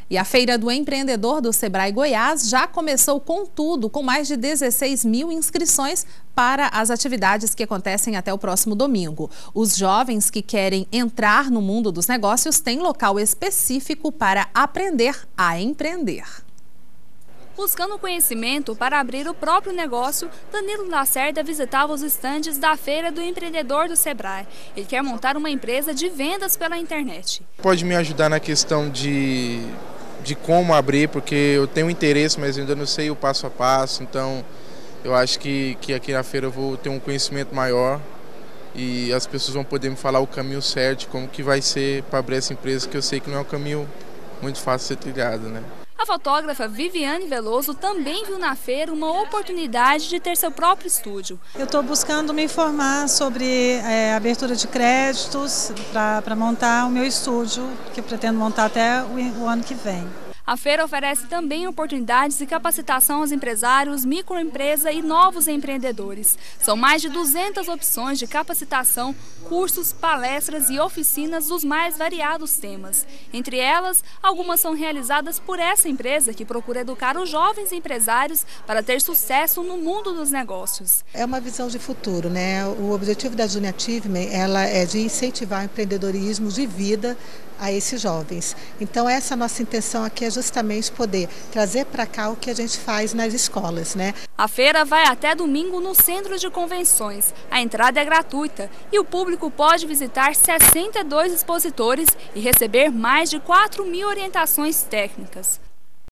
E a Feira do Empreendedor do Sebrae Goiás já começou com tudo, com mais de 16 mil inscrições para as atividades que acontecem até o próximo domingo. Os jovens que querem entrar no mundo dos negócios têm local específico para aprender a empreender. Buscando conhecimento para abrir o próprio negócio, Danilo Lacerda visitava os estandes da Feira do Empreendedor do Sebrae. Ele quer montar uma empresa de vendas pela internet. Pode me ajudar na questão de como abrir, porque eu tenho interesse, mas ainda não sei o passo a passo. Então, eu acho que aqui na feira eu vou ter um conhecimento maior e as pessoas vão poder me falar o caminho certo, como que vai ser para abrir essa empresa, que eu sei que não é um caminho muito fácil de ser trilhado, né? A fotógrafa Viviane Veloso também viu na feira uma oportunidade de ter seu próprio estúdio. Eu estou buscando me informar sobre abertura de créditos para montar o meu estúdio, que eu pretendo montar até o ano que vem. A feira oferece também oportunidades de capacitação aos empresários, microempresa e novos empreendedores. São mais de 200 opções de capacitação, cursos, palestras e oficinas dos mais variados temas. Entre elas, algumas são realizadas por essa empresa que procura educar os jovens empresários para ter sucesso no mundo dos negócios. É uma visão de futuro, né? O objetivo da Junior Achievement é de incentivar o empreendedorismo de vida a esses jovens. Então essa nossa intenção aqui é justamente poder trazer para cá o que a gente faz nas escolas, né? A feira vai até domingo no Centro de Convenções. A entrada é gratuita e o público pode visitar 62 expositores e receber mais de 4.000 orientações técnicas.